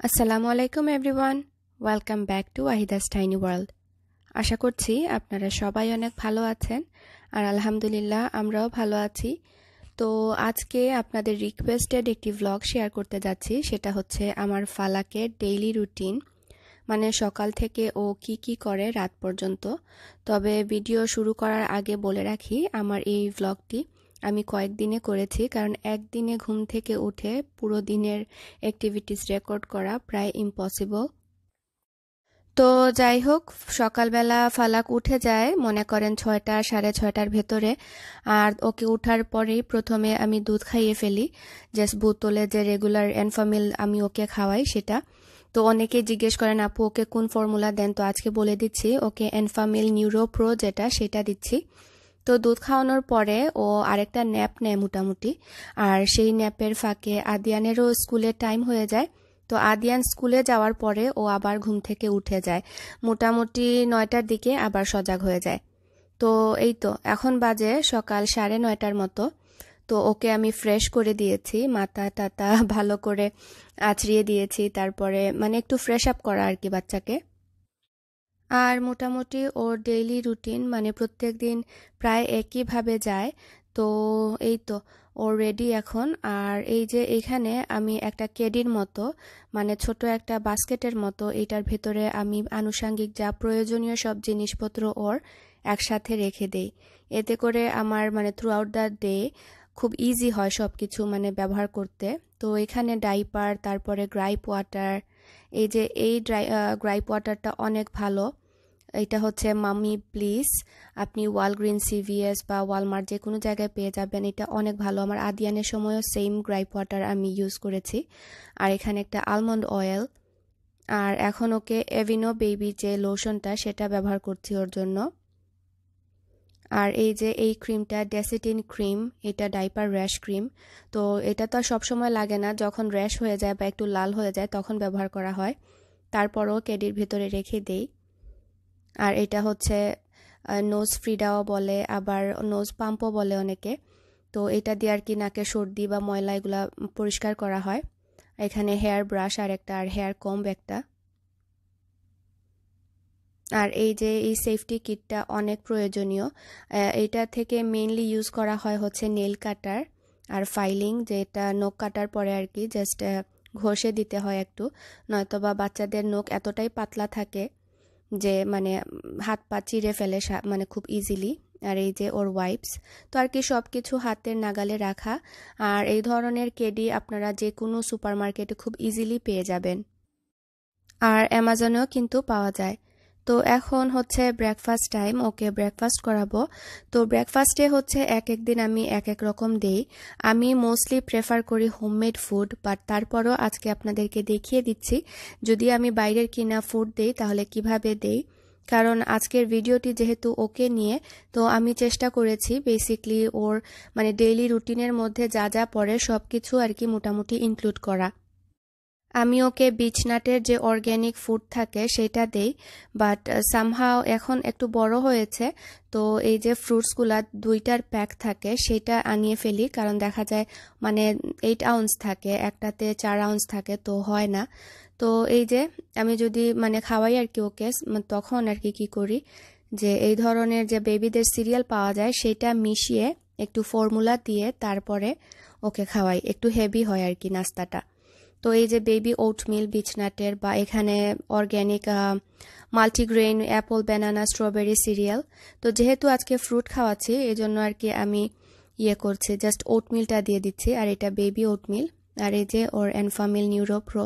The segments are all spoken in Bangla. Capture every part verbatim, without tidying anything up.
আসসালামু আলাইকুম everyone, welcome back to Wahida's tiny world. আশা করছি আপনারা সবাই অনেক ভালো আছেন, আর আলহামদুলিল্লাহ আমরাও ভালো আছি। তো আজকে আপনাদের রিকোয়েস্টেড একটি ভ্লগ শেয়ার করতে যাচ্ছি, সেটা হচ্ছে আমার ফালাকের ডেইলি রুটিন, মানে সকাল থেকে ও কি কি করে রাত পর্যন্ত। তবে ভিডিও শুরু করার আগে বলে রাখি, আমার এই ভ্লগটি আমি কয়েকদিনে করেছি, কারণ একদিনে ঘুম থেকে উঠে পুরো দিনের অ্যাক্টিভিটিস রেকর্ড করা প্রায় ইম্পসিবল। তো যাই হোক, সকালবেলা ফালাক উঠে যায় মনে করেন ছয়টা সাড়ে ছয়টার ভেতরে। আর ওকে উঠার পরেই প্রথমে আমি দুধ খাইয়ে ফেলি, জাস্ট বোতলে যে রেগুলার এনফামিল আমি ওকে খাওয়াই সেটা। তো অনেকে জিজ্ঞেস করেন আপু ওকে কোন ফর্মুলা দেন, তো আজকে বলে দিচ্ছি, ওকে এনফামিল নিউরো প্রো যেটা সেটা দিচ্ছি। তো দুধ খাওয়ানোর পরে ও আরেকটা ন্যাপ নেয় মোটামুটি, আর সেই ন্যাপের ফাঁকে আদিয়ানেরও স্কুলের টাইম হয়ে যায়। তো আদিয়ান স্কুলে যাওয়ার পরে ও আবার ঘুম থেকে উঠে যায়, মোটামুটি নয়টার দিকে আবার সজাগ হয়ে যায়। তো এই তো এখন বাজে সকাল সাড়ে নয়টার মতো। তো ওকে আমি ফ্রেশ করে দিয়েছি, মাথা টাতা ভালো করে আছড়িয়ে দিয়েছি, তারপরে মানে একটু ফ্রেশ আপ করা আর কি বাচ্চাকে। আর মোটামুটি ওর ডেইলি রুটিন মানে প্রত্যেক দিন প্রায় একইভাবে যায়। তো এই তো ওর রেডি এখন। আর এই যে এখানে আমি একটা কেডির মতো, মানে ছোট একটা বাস্কেটের মতো, এটার ভেতরে আমি আনুষঙ্গিক যা প্রয়োজনীয় সব জিনিসপত্র ওর একসাথে রেখে দেই। এতে করে আমার মানে থ্রু আউট দ্য ডে খুব ইজি হয় সব কিছু মানে ব্যবহার করতে। তো এখানে ডাইপার, তারপরে গ্রাইপ ওয়াটার, এই যে এই ড্রাই গ্রাইপ ওয়াটারটা অনেক ভালো। এটা হচ্ছে মামি প্লিজ, আপনি ওয়ালগ্রিন, সিভিএস বা ওয়ালমার্ট যে কোনো জায়গায় পেয়ে যাবেন। এটা অনেক ভালো, আমার আদিয়ানের সময়ও সেম গ্রাইপ ওয়াটার আমি ইউজ করেছি। আর এখানে একটা আলমন্ড অয়েল, আর এখন ওকে এভিনো বেবি যে লোশনটা সেটা ব্যবহার করছি ওর জন্য। আর এই যে এই ক্রিমটা ডেসিটিন ক্রিম, এটা ডাইপার র্যাশ ক্রিম। তো এটা তো আর সবসময় লাগে না, যখন র্যাশ হয়ে যায় বা একটু লাল হয়ে যায় তখন ব্যবহার করা হয়, তারপরও ক্যাডির ভেতরে রেখে দেই। আর এটা হচ্ছে নোজ ফ্রিডাও বলে, আবার নোজ পাম্পও বলে অনেকে। তো এটা দিয়ে আর কি নাকে সর্দি বা ময়লা এগুলা পরিষ্কার করা হয়। এখানে হেয়ার ব্রাশ আর একটা, আর হেয়ার কম্ব একটা। আর এই যে এই সেফটি কিটটা অনেক প্রয়োজনীয়। এটা থেকে মেইনলি ইউজ করা হয় হচ্ছে নেল কাটার আর ফাইলিং, যেটা নখ কাটার পরে আর কি জাস্ট ঘষে দিতে হয় একটু, নয়তোবা বাচ্চাদের নখ এতটাই পাতলা থাকে যে মানে হাত পা চিরে ফেলে মানে খুব ইজিলি। আর এই যে ওর ওয়াইপস, তো আর কি সব কিছু হাতের নাগালে রাখা। আর এই ধরনের কেডি আপনারা যে কোনো সুপারমার্কেটে খুব ইজিলি পেয়ে যাবেন, আর অ্যামাজনেও কিন্তু পাওয়া যায়। তো এখন হচ্ছে ব্রেকফাস্ট টাইম, ওকে ব্রেকফাস্ট করাবো। তো ব্রেকফাস্টে হচ্ছে এক এক দিন আমি এক এক রকম দেই। আমি মোস্টলি প্রেফার করি হোমমেড ফুড, বাট তারপরও আজকে আপনাদেরকে দেখিয়ে দিচ্ছি যদি আমি বাইরের কিনা ফুড দেই তাহলে কিভাবে দেই। কারণ আজকের ভিডিওটি যেহেতু ওকে নিয়ে, তো আমি চেষ্টা করেছি বেসিকলি ওর মানে ডেইলি রুটিনের মধ্যে যা যা পড়ে সব কিছু আর কি মোটামুটি ইনক্লুড করা। আমি ওকে বিচনাটের যে অর্গ্যানিক ফুড থাকে সেটা দেই, বাট সামহাও এখন একটু বড় হয়েছে, তো এই যে ফ্রুটসগুলা দুইটার প্যাক থাকে সেটা আনিয়ে ফেলি, কারণ দেখা যায় মানে এইট আউন্স থাকে, একটাতে চার আউন্স থাকে, তো হয় না। তো এই যে আমি যদি মানে খাওয়াই আর কি ওকে, তখন আর কি কী করি যে এই ধরনের যে বেবিদের সিরিয়াল পাওয়া যায় সেটা মিশিয়ে একটু ফর্মুলা দিয়ে তারপরে ওকে খাওয়াই, একটু হেভি হয় আর কি নাস্তাটা। তো এই যে বেবি ওটমিল বিচনাটের, বা এখানে organic multigrain apple, banana, strawberry cereal. তো যেহেতু আজকে ফ্রুট খাওয়াচ্ছি এই জন্য আর কি আমি ইয়ে করছি, জাস্ট ওটমিলটা দিয়ে দিচ্ছি, আর এটা বেবি ওটমিল। আর এই যে ওর এনফামিল নিউরো প্রো,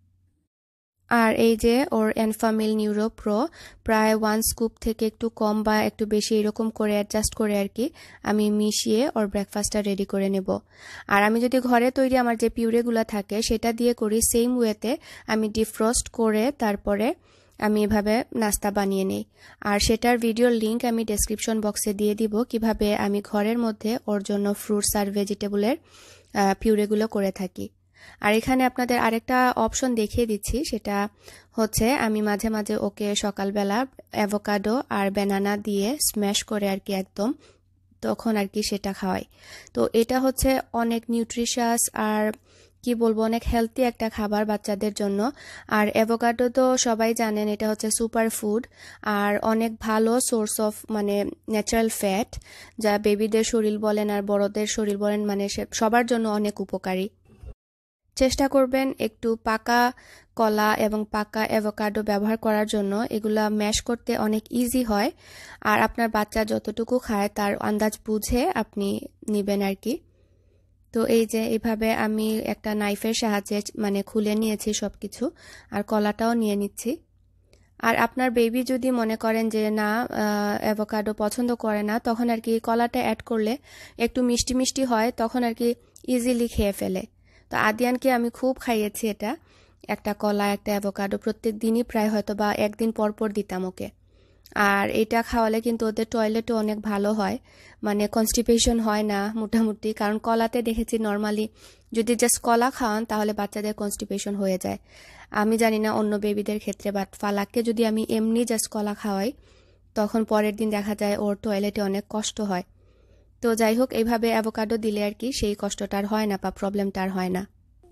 আর এই যে ওর এনফামিল নিউরো প্রো প্রায় ওয়ান স্কুপ থেকে একটু কম বা একটু বেশি এরকম করে অ্যাডজাস্ট করে আর কি আমি মিশিয়ে ওর ব্রেকফাস্টটা রেডি করে নেব। আর আমি যদি ঘরে তৈরি আমার যে পিউরেগুলো থাকে সেটা দিয়ে করি, সেম ওয়েতে আমি ডিফ্রস্ট করে তারপরে আমি এভাবে নাস্তা বানিয়ে নিই। আর সেটার ভিডিওর লিঙ্ক আমি ডেসক্রিপশন বক্সে দিয়ে দিব, কিভাবে আমি ঘরের মধ্যে ওর জন্য ফ্রুটস আর ভেজিটেবলের পিউরেগুলো করে থাকি। আর এখানে আপনাদের আরেকটা অপশন দেখিয়ে দিচ্ছি, সেটা হচ্ছে আমি মাঝে মাঝে ওকে সকালবেলা অ্যাভোকাডো আর ব্যানানা দিয়ে স্ম্যাশ করে আর কি একদম, তখন আর কি সেটা খাওয়াই। তো এটা হচ্ছে অনেক নিউট্রিশাস আর কি বলবো, অনেক হেলদি একটা খাবার বাচ্চাদের জন্য। আর অ্যাভোকাডো তো সবাই জানেন এটা হচ্ছে সুপার ফুড আর অনেক ভালো সোর্স অফ মানে ন্যাচারাল ফ্যাট, যা বেবিদের শরীর বলেন আর বড়দের শরীর বলেন মানে সবার জন্য অনেক উপকারী। চেষ্টা করবেন একটু পাকা কলা এবং পাকা অ্যাভোকাডো ব্যবহার করার জন্য। এগুলা ম্যাশ করতে অনেক ইজি হয় আর আপনার বাচ্চা যতটুকু খায় তার আন্দাজ বুঝে আপনি নেবেন আর কি। তো এই যে এইভাবে আমি একটা নাইফের সাহায্যে মানে খুলে নিয়েছি সব কিছু, আর কলাটাও নিয়ে নিচ্ছি। আর আপনার বেবি যদি মনে করেন যে না অ্যাভোকাডো পছন্দ করে না, তখন আর কি কলাটা অ্যাড করলে একটু মিষ্টি মিষ্টি হয়, তখন আর কি ইজিলি খেয়ে ফেলে। তো আদিয়ানকে আমি খুব খাইয়েছি এটা, একটা কলা একটা অ্যাভোকাডো প্রত্যেক দিনই প্রায় হয়তো বা একদিন পর পর দিতাম ওকে। আর এটা খাওয়ালে কিন্তু ওদের টয়লেটও অনেক ভালো হয়, মানে কনস্টিপেশন হয় না মোটামুটি। কারণ কলাতে দেখেছি নর্মালি যদি জাস্ট কলা খাওয়ান তাহলে বাচ্চাদের কনস্টিপেশন হয়ে যায়। আমি জানি না অন্য বেবিদের ক্ষেত্রে, বাট ফালাককে যদি আমি এমনি জাস্ট কলা খাওয়াই তখন পরের দিন দেখা যায় ওর টয়লেটে অনেক কষ্ট হয়। তো যাই হোক, এইভাবে অ্যাভোকাডো দিলে আর কি সেই কষ্টটার হয় না বা প্রবলেমটার হয় না।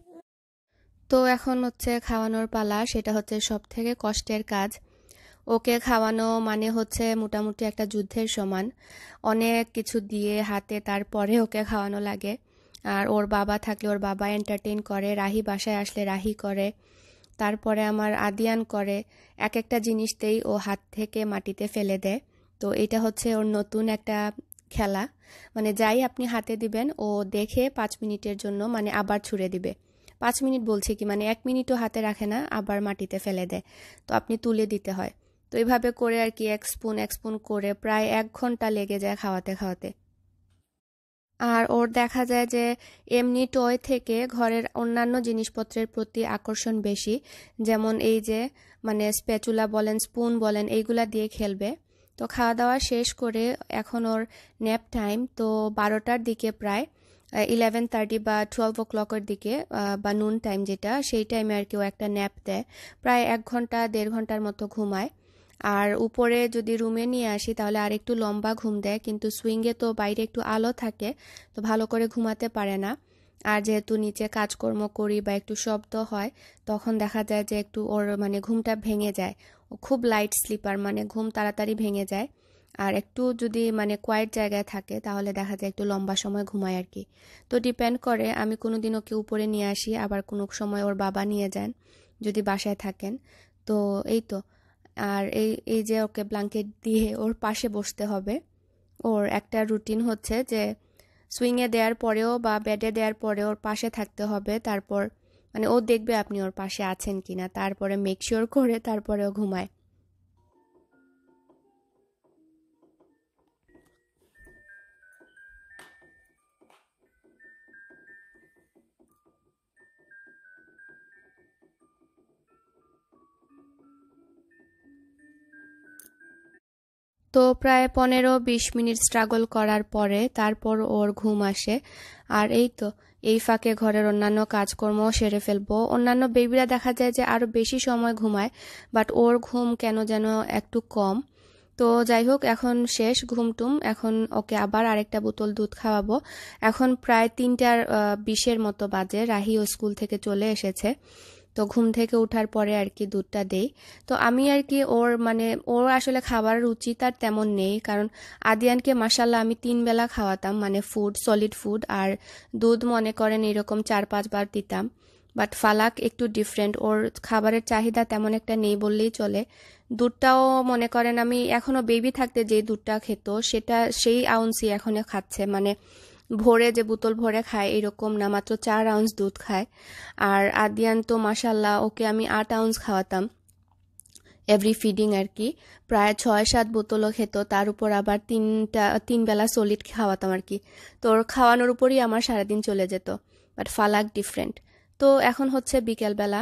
তো এখন হচ্ছে খাওয়ানোর পালা, সেটা হচ্ছে সব থেকে কষ্টের কাজ। ওকে খাওয়ানো মানে হচ্ছে মোটামুটি একটা যুদ্ধের সমান, অনেক কিছু দিয়ে হাতে তারপরে ওকে খাওয়ানো লাগে। আর ওর বাবা থাকলে ওর বাবা এন্টারটেইন করে, রাহি বাসায় আসলে রাহি করে, তারপরে আমার আদিয়ান করে। এক একটা জিনিসতেই ও হাত থেকে মাটিতে ফেলে দেয়। তো এটা হচ্ছে ওর নতুন একটা খেলা, মানে যাই আপনি হাতে দিবেন ও দেখে পাঁচ মিনিটের জন্য মানে আবার ছুঁড়ে দিবে। পাঁচ মিনিট বলছি কি, মানে এক মিনিটও হাতে রাখে না, আবার মাটিতে ফেলে দেয়। তো আপনি তুলে দিতে হয়। তো এইভাবে করে আর কি এক স্পুন এক স্পুন করে প্রায় এক ঘন্টা লেগে যায় খাওয়াতে খাওয়াতে। আর ওর দেখা যায় যে এমনি টয় থেকে ঘরের অন্যান্য জিনিসপত্রের প্রতি আকর্ষণ বেশি, যেমন এই যে মানে স্প্যাচুলা বলেন স্পুন বলেন এইগুলা দিয়ে খেলবে। তো খাওয়া দাওয়া শেষ করে এখন ওর ন্যাপ টাইম, তো বারোটার দিকে প্রায় ইলেভেন থার্টি বা টুয়েলভ ও ক্লকের দিকে বা নুন টাইম যেটা, সেই টাইমে আর কি ও একটা ন্যাপ দেয়। প্রায় এক ঘন্টা দেড় ঘন্টার মতো ঘুমায়। আর উপরে যদি রুমে নিয়ে আসি তাহলে আর একটু লম্বা ঘুম দেয়, কিন্তু সুইংয়ে তো বাইরে একটু আলো থাকে তো ভালো করে ঘুমাতে পারে না। আর যেহেতু নিচে কাজকর্ম করি বা একটু শব্দ হয় তখন দেখা যায় যে একটু ওর মানে ঘুমটা ভেঙে যায়। ও খুব লাইট স্লিপার, মানে ঘুম তাড়াতাড়ি ভেঙে যায়। আর একটু যদি মানে কোয়াইট জায়গায় থাকে তাহলে দেখা যায় একটু লম্বা সময় ঘুমায় আর কি। তো ডিপেন্ড করে, আমি কোনো দিন ওকে উপরে নিয়ে আসি, আবার কোনো সময় ওর বাবা নিয়ে যান যদি বাসায় থাকেন। তো এই তো। আর এই এই যে ওকে ব্ল্যাঙ্কেট দিয়ে ওর পাশে বসতে হবে। ওর একটা রুটিন হচ্ছে যে সুইংয়ে দেওয়ার পরেও বা বেডে দেওয়ার পরেও ওর পাশে থাকতে হবে। তারপর মানে ও দেখবে আপনি ওর পাশে আছেন কিনা, তারপরে মেক শিওর করে তারপরেও ঘুমায়। তো প্রায় পনেরো বিশ মিনিট স্ট্রাগল করার পরে তারপর ওর ঘুম আসে। আর এই তো, এই ফাঁকে ঘরের অন্যান্য কাজকর্ম সেরে ফেলবো। অন্যান্য বেবিরা দেখা যায় যে আরো বেশি সময় ঘুমায়, বাট ওর ঘুম কেন যেন একটু কম। তো যাই হোক, এখন শেষ ঘুমটুম, এখন ওকে আবার আরেকটা বোতল দুধ খাওয়াবো। এখন প্রায় তিনটার বিশের মতো বাজে, রাহিও স্কুল থেকে চলে এসেছে। তো ঘুম থেকে ওঠার পরে আর কি দুধটা দেই। তো আমি আর কি ওর মানে ওর আসলে খাবার রুচি তার তেমন নেই, কারণ আদিয়ানকে মাশাল্লাহ আমি তিন বেলা খাওয়াতাম, মানে ফুড সলিড ফুড, আর দুধ মনে করেন এরকম চার পাঁচবার দিতাম। বাট ফালাক একটু ডিফারেন্ট, ওর খাবারের চাহিদা তেমন একটা নেই বললেই চলে। দুধটাও মনে করেন আমি এখনো বেবি থাকতে যে দুধটা খেত সেটা সেই আউন্সই এখনো খাচ্ছে, মানে ভোরে যে বোতল ভরে খায় এরকম না, মাত্র চার আউন্স দুধ খায়। আর আদিয়ান তো মাশাল্লাহ ওকে আমি আট আউন্স খাওয়াতাম এভরি ফিডিং আর কি, প্রায় ছয় সাত বোতলও খেত, তার উপর আবার তিনটা তিন বেলা সলিড খাওয়াতাম আর কি। তো ওর খাওয়ানোর উপরই আমার সারাদিন চলে যেত। But Falaq different. তো এখন হচ্ছে বিকেলবেলা,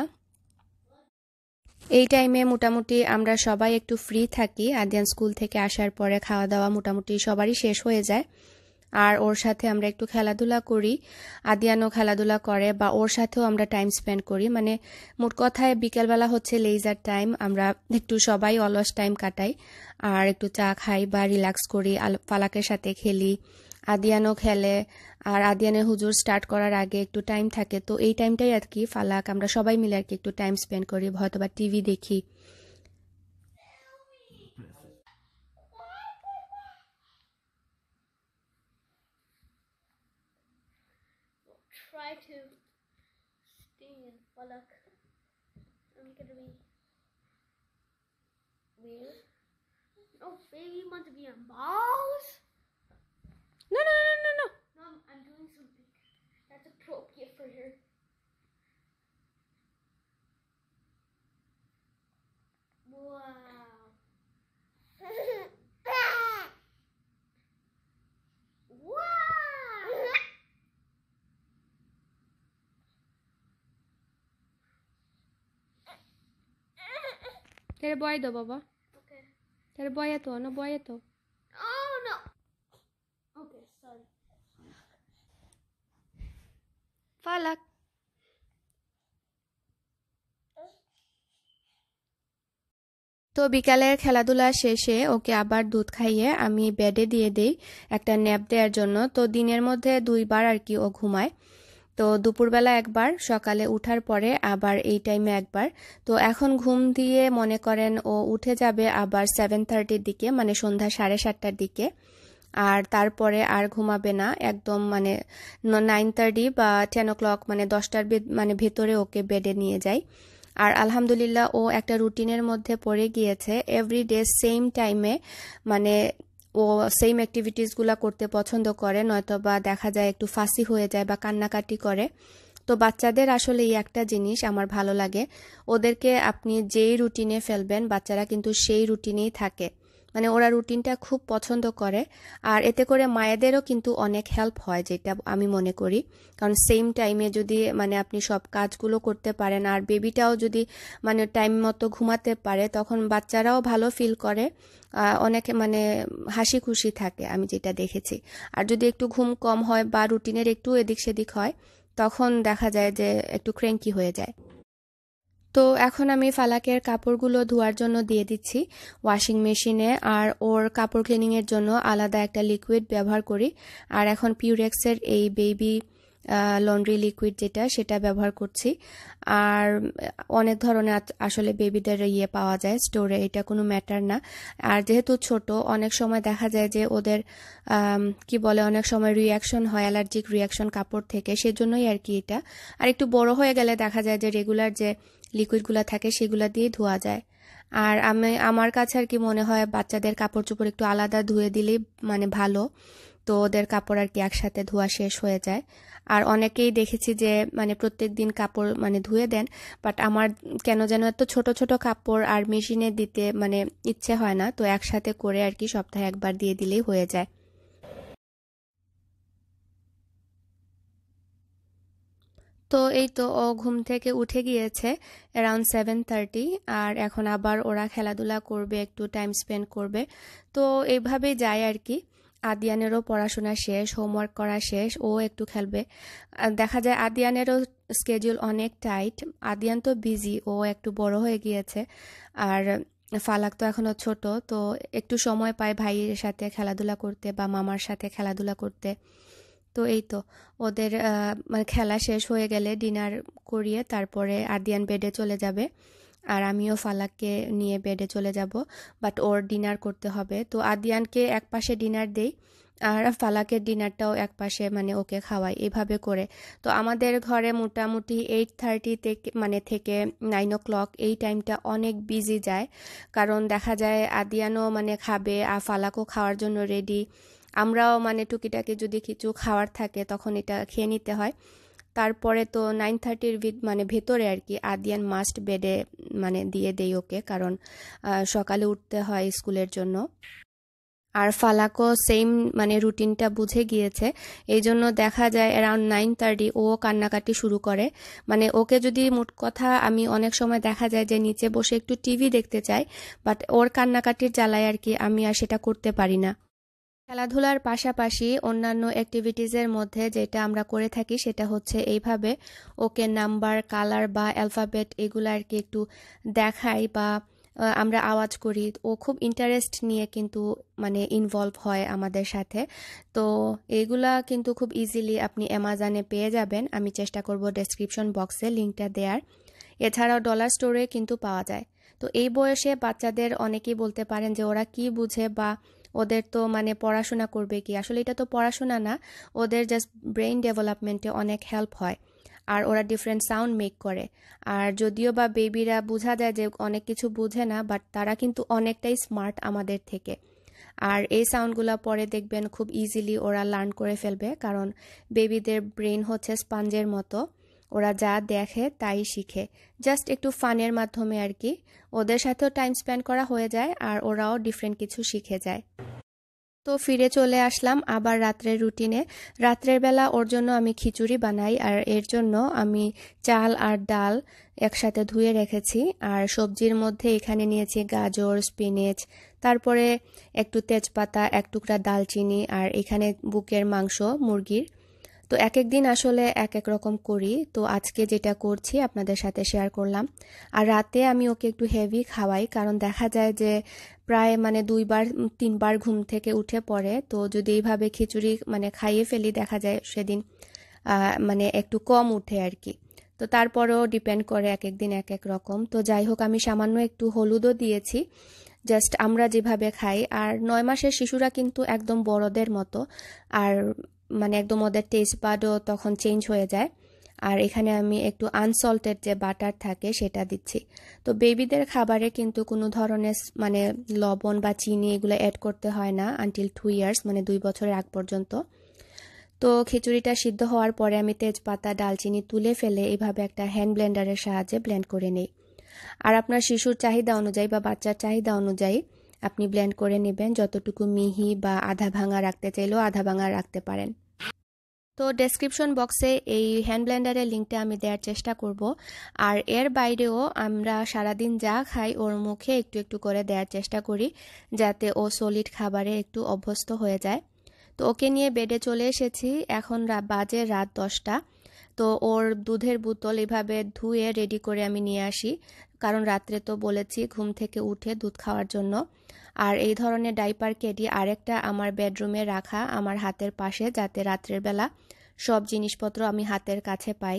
এই টাইমে মোটামুটি আমরা সবাই একটু ফ্রি থাকি। আদিয়ান স্কুল থেকে আসার পরে খাওয়া দাওয়া মোটামুটি সবারই শেষ হয়ে যায়। আর ওর সাথে আমরা একটু খেলাধুলা করি, আদিয়ানও খেলাধুলা করে বা ওর সাথেও আমরা টাইম স্পেন্ড করি। মানে মোট কথায় বিকেলবেলা হচ্ছে লেজার টাইম, আমরা একটু সবাই অলস টাইম কাটাই আর একটু চা খাই বা রিল্যাক্স করি, ফালাকের সাথে খেলি, আদিয়ানও খেলে। আর আদিয়ানের হুজুর স্টার্ট করার আগে একটু টাইম থাকে, তো এই টাইমটাই আর কি ফালাক আমরা সবাই মিলে আর কি একটু টাইম স্পেন্ড করি, হয়তো বা টিভি দেখি। Try to stay in Falak. I'm gonna be weird. Oh, baby, you want to be on balls? No, no, no, no, no. No, I'm, I'm doing something that's appropriate for her. Wow. Wow. तेरे बॉय दो बाबा, Okay. तेरे बॉय तो ना बॉय तो Oh no. Okay, sorry. ফালাক। তো বিকালের খেলাধুলা শেষে ওকে আবার দুধ খাইয়ে আমি বেডে দিয়ে দেই একটা ন্যাপ দেওয়ার জন্য। তো দিনের মধ্যে দুইবার আর কি ও ঘুমায়, তো দুপুরবেলা একবার, সকালে উঠার পরে আবার এই টাইমে একবার। তো এখন ঘুম দিয়ে মনে করেন ও উঠে যাবে আবার সেভেন থার্টির দিকে, মানে সন্ধ্যা সাড়ে সাতটার দিকে। আর তারপরে আর ঘুমাবে না একদম, মানে নাইন থার্টি বা টেন ও ক্লক মানে দশটার মানে ভেতরে ওকে বেডে নিয়ে যাই। আর আলহামদুলিল্লাহ ও একটা রুটিনের মধ্যে পড়ে গিয়েছে, এভরিডে সেম টাইমে, মানে ও সেম অ্যাক্টিভিটিসগুলো করতে পছন্দ করে, নয়তো বা দেখা যায় একটু ফাঁসি হয়ে যায় বা কান্নাকাটি করে। তো বাচ্চাদের আসলে এই একটা জিনিস আমার ভালো লাগে, ওদেরকে আপনি যেই রুটিনে ফেলবেন বাচ্চারা কিন্তু সেই রুটিনেই থাকে, মানে ওরা রুটিনটা খুব পছন্দ করে। আর এতে করে মায়েদেরও কিন্তু অনেক হেল্প হয়, যেটা আমি মনে করি। কারণ সেম টাইমে যদি মানে আপনি সব কাজগুলো করতে পারেন আর বেবিটাও যদি মানে টাইম মতো ঘুমাতে পারে, তখন বাচ্চারাও ভালো ফিল করে, অনেক মানে হাসি খুশি থাকে, আমি যেটা দেখেছি। আর যদি একটু ঘুম কম হয় বা রুটিনের একটু এদিক সেদিক হয়, তখন দেখা যায় যে একটু ক্র্যাঙ্কি হয়ে যায়। তো এখন আমি ফালাকের কাপড়গুলো ধোয়ার জন্য দিয়ে দিচ্ছি ওয়াশিং মেশিনে, আর ওর কাপড় ক্লিনিংয়ের জন্য আলাদা একটা লিকুইড ব্যবহার করি। আর এখন পিউরেক্সের এই বেবি লন্ড্রি লিকুইড যেটা, সেটা ব্যবহার করছি। আর অনেক ধরনের আসলে বেবিদের ইয়ে পাওয়া যায় স্টোরে, এটা কোনো ম্যাটার না। আর যেহেতু ছোট, অনেক সময় দেখা যায় যে ওদের কি বলে অনেক সময় রিয়াকশন হয়, অ্যালার্জিক রিয়াকশন কাপড় থেকে, সেজন্যই আর কি এটা। আর একটু বড় হয়ে গেলে দেখা যায় যে রেগুলার যে লিকুইডগুলো থাকে সেগুলো দিয়ে ধোয়া যায়। আর আমি আমার কাছে আর কি মনে হয় বাচ্চাদের কাপড় চোপড় একটু আলাদা ধুয়ে দিলেই মানে ভালো, তো ওদের কাপড় আর কি একসাথে ধোয়া শেষ হয়ে যায়। আর অনেকেই দেখেছি যে মানে প্রত্যেক দিন কাপড় মানে ধুয়ে দেন, বাট আমার কেন যেন এত ছোট ছোট কাপড় আর মেশিনে দিতে মানে ইচ্ছে হয় না, তো একসাথে করে আর কি সপ্তাহে একবার দিয়ে দিলেই হয়ে যায়। তো এই তো ও ঘুম থেকে উঠে গিয়েছে অ্যারাউন্ড সেভেন থার্টি, আর এখন আবার ওরা খেলাধুলা করবে, একটু টাইম স্পেন্ড করবে। তো এইভাবেই যায় আর কি। আদিয়ানেরও পড়াশোনা শেষ, হোমওয়ার্ক করা শেষ, ও একটু খেলবে। দেখা যায় আদিয়ানেরও স্কেডিউল অনেক টাইট, আদিয়ান তো বিজি, ও একটু বড় হয়ে গিয়েছে। আর ফালাক তো এখনো ছোট, তো একটু সময় পায় ভাইয়ের সাথে খেলাধুলা করতে বা মামার সাথে খেলাধুলা করতে। তো এই তো ওদের মানে খেলা শেষ হয়ে গেলে ডিনার করিয়ে তারপরে আদিয়ান বেডে চলে যাবে, আর আমিও ফালাককে নিয়ে বেডে চলে যাব, বাট ওর ডিনার করতে হবে। তো আদিয়ানকে এক পাশে ডিনার দেই আর ফালাকের ডিনারটাও এক পাশে মানে ওকে খাওয়াই, এভাবে করে। তো আমাদের ঘরে মোটামুটি এইট থার্টি থেকে মানে থেকে নাইন ও ক্লক এই টাইমটা অনেক বিজি যায়, কারণ দেখা যায় আদিয়ানও মানে খাবে আর ফালাকও খাওয়ার জন্য রেডি, আমরাও মানে টুকিটাকি যদি কিছু খাওয়ার থাকে তখন এটা খেয়ে নিতে হয়। তারপরে তো নাইন থার্টির মানে ভেতরে আর কি আদিয়ান মাস্ট বেডে মানে দিয়ে দেই ওকে, কারণ সকালে উঠতে হয় স্কুলের জন্য। আর ফালাকও সেম মানে রুটিনটা বুঝে গিয়েছে, এই জন্য দেখা যায় অ্যারাউন্ড নাইন থার্টি ও কান্নাকাটি শুরু করে। মানে ওকে যদি মোট কথা আমি অনেক সময় দেখা যায় যে নিচে বসে একটু টিভি দেখতে চাই, বাট ওর কান্নাকাটির জ্বালায় আর কি আমি আর সেটা করতে পারি না। খেলাধুলার পাশাপাশি অন্যান্য অ্যাক্টিভিটিসের মধ্যে যেটা আমরা করে থাকি সেটা হচ্ছে এইভাবে ওকে নাম্বার, কালার বা অ্যালফাবেট এগুলো আর কি একটু দেখাই বা আমরা আওয়াজ করি। ও খুব ইন্টারেস্ট নিয়ে কিন্তু মানে ইনভলভ হয় আমাদের সাথে। তো এগুলা কিন্তু খুব ইজিলি আপনি অ্যামাজনে পেয়ে যাবেন। আমি চেষ্টা করব ডেসক্রিপশন বক্সে লিঙ্কটা দেওয়ার। এছাড়াও ডলার স্টোরে কিন্তু পাওয়া যায়। তো এই বয়সে বাচ্চাদের অনেকেই বলতে পারেন যে ওরা কি বুঝে বা ওদের তো মানে পড়াশোনা করবে কি। আসলে এটা তো পড়াশোনা না, ওদের জাস্ট ব্রেইন ডেভেলপমেন্টে অনেক হেল্প হয়। আর ওরা ডিফারেন্ট সাউন্ড মেক করে। আর যদিও বা বেবিরা বোঝা যায় যে অনেক কিছু বুঝে না, বাট তারা কিন্তু অনেকটাই স্মার্ট আমাদের থেকে। আর এই সাউন্ডগুলো পরে দেখবেন খুব ইজিলি ওরা লার্ন করে ফেলবে, কারণ বেবিদের ব্রেন হচ্ছে স্পঞ্জের মতো, ওরা যা দেখে তাই শিখে। জাস্ট একটু ফানের মাধ্যমে আর কি ওদের সাথেও টাইম স্পেন্ড করা হয়ে যায় আর ওরাও ডিফারেন্ট কিছু শিখে যায়। তো ফিরে চলে আসলাম আবার রাত্রের রুটিনে। রাত্রের বেলা ওর জন্য আমি খিচুড়ি বানাই, আর এর জন্য আমি চাল আর ডাল একসাথে ধুয়ে রেখেছি। আর সবজির মধ্যে এখানে নিয়েছি গাজর, স্পিনেচ, তারপরে একটু তেজপাতা, এক টুকরা দালচিনি, আর এখানে বুকের মাংস মুরগির। তো এক এক দিন আসলে এক এক রকম করি, তো আজকে যেটা করছি আপনাদের সাথে শেয়ার করলাম। আর রাতে আমি ওকে একটু হেভি খাওয়াই, কারণ দেখা যায় যে প্রায় মানে দুইবার তিনবার ঘুম থেকে উঠে পড়ে। তো যদি এইভাবে খিচুড়ি মানে খাইয়ে ফেলি দেখা যায় সেদিন মানে একটু কম উঠে আর কি। তো তারপরেও ডিপেন্ড করে এক এক দিন এক এক রকম। তো যাই হোক, আমি সামান্য একটু হলুদও দিয়েছি, জাস্ট আমরা যেভাবে খাই। আর নয় মাসের শিশুরা কিন্তু একদম বড়দের মতো, আর মানে একদম ওদের টেস্ট বাডও তখন চেঞ্জ হয়ে যায়। আর এখানে আমি একটু আনসল্টেড যে বাটার থাকে সেটা দিচ্ছি। তো বেবিদের খাবারে কিন্তু কোনো ধরনের মানে লবণ বা চিনি এগুলো অ্যাড করতে হয় না আনটিল টু ইয়ার্স, মানে দুই বছরের আগ পর্যন্ত। তো খিচুড়িটা সিদ্ধ হওয়ার পরে আমি তেজপাতা, দালচিনি তুলে ফেলে এইভাবে একটা হ্যান্ড ব্লেন্ডারের সাহায্যে ব্লেন্ড করে নিই। আর আপনার শিশুর চাহিদা অনুযায়ী বা বাচ্চার চাহিদা অনুযায়ী আপনি ব্লেন্ড করে নেবেন। যতটুকু মিহি বা আধা ভাঙা রাখতে চাইলেও আধা ভাঙা রাখতে পারেন। তো ডেসক্রিপশন বক্সে এই হ্যান্ড ব্লেন্ডারের লিঙ্কটা আমি দেওয়ার চেষ্টা করব। আর এর বাইরেও আমরা সারাদিন যা খাই ওর মুখে একটু একটু করে দেওয়ার চেষ্টা করি, যাতে ও সলিড খাবারে একটু অভ্যস্ত হয়ে যায়। তো ওকে নিয়ে বেডে চলে এসেছি, এখন বাজে রাত দশটা। তো ওর দুধের বোতল এভাবে ধুয়ে রেডি করে আমি নিয়ে আসি, কারণ রাত্রে তো বলেছি ঘুম থেকে উঠে দুধ খাওয়ার জন্য। আর এই ধরনের ডাইপার ক্যাডি আরেকটা আমার বেডরুমে রাখা আমার হাতের পাশে, যাতে রাত্রের বেলা সব জিনিসপত্র আমি হাতের কাছে পাই।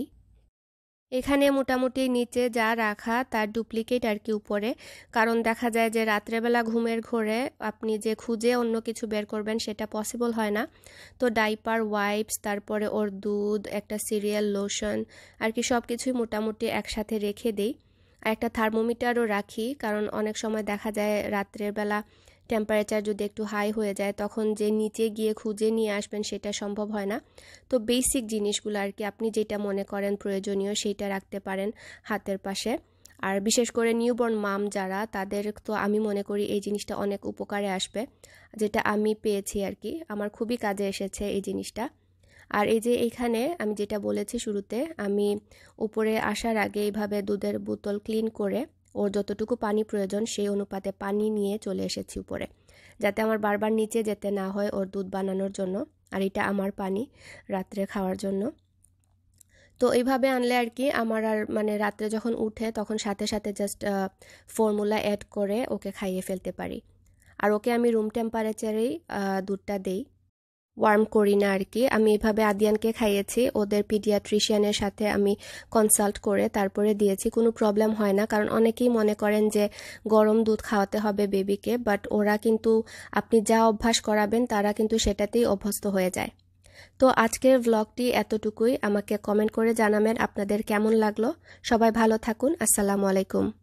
এখানে মোটামুটি নিচে যা রাখা তার ডুপ্লিকেট আর কি উপরে, কারণ দেখা যায় যে রাত্রেবেলা ঘুমের ঘোরে আপনি যে খুঁজে অন্য কিছু বের করবেন সেটা পসিবল হয় না। তো ডাইপার, ওয়াইপস, তারপরে ওর দুধ, একটা সিরিয়াল, লোশন আর কি সব কিছুই মোটামুটি একসাথে রেখে দিই। আর একটা থার্মোমিটারও রাখি, কারণ অনেক সময় দেখা যায় রাত্রের বেলা টেম্পারেচার যদি একটু হাই হয়ে যায় তখন যে নিচে গিয়ে খুঁজে নিয়ে আসবেন সেটা সম্ভব হয় না। তো বেসিক জিনিসগুলো আর কি আপনি যেটা মনে করেন প্রয়োজনীয় সেইটা রাখতে পারেন হাতের পাশে। আর বিশেষ করে নিউবর্ন মাম যারা, তাদের তো আমি মনে করি এই জিনিসটা অনেক উপকারে আসবে, যেটা আমি পেয়েছি আর কি, আমার খুবই কাজে এসেছে এই জিনিসটা। আর এই যে এইখানে আমি যেটা বলেছি শুরুতে, আমি উপরে আসার আগে এইভাবে দুধের বোতল ক্লিন করে ওর যতটুকু পানি প্রয়োজন সেই অনুপাতে পানি নিয়ে চলে এসেছি উপরে, যাতে আমার বারবার নিচে যেতে না হয় ওর দুধ বানানোর জন্য। আর এটা আমার পানি রাত্রে খাওয়ার জন্য। তো এইভাবে আনলে আর কি আমার আর মানে রাত্রে যখন উঠে তখন সাথে সাথে জাস্ট ফর্মুলা অ্যাড করে ওকে খাইয়ে ফেলতে পারি। আর ওকে আমি রুম টেম্পারেচারেই দুধটা দেই, ওয়ার্ম করি না আর কি। আমি এভাবে আদিয়ানকে খাইয়েছি, ওদের পিডিয়াট্রিশিয়ানের সাথে আমি কনসাল্ট করে তারপরে দিয়েছি, কোনো প্রবলেম হয় না। কারণ অনেকেই মনে করেন যে গরম দুধ খাওয়াতে হবে বেবিকে, বাট ওরা কিন্তু আপনি যা অভ্যাস করাবেন তারা কিন্তু সেটাতেই অভ্যস্ত হয়ে যায়। তো আজকের ব্লগটি এতটুকুই। আমাকে কমেন্ট করে জানাবেন আপনাদের কেমন লাগলো। সবাই ভালো থাকুন। আসসালামু আলাইকুম।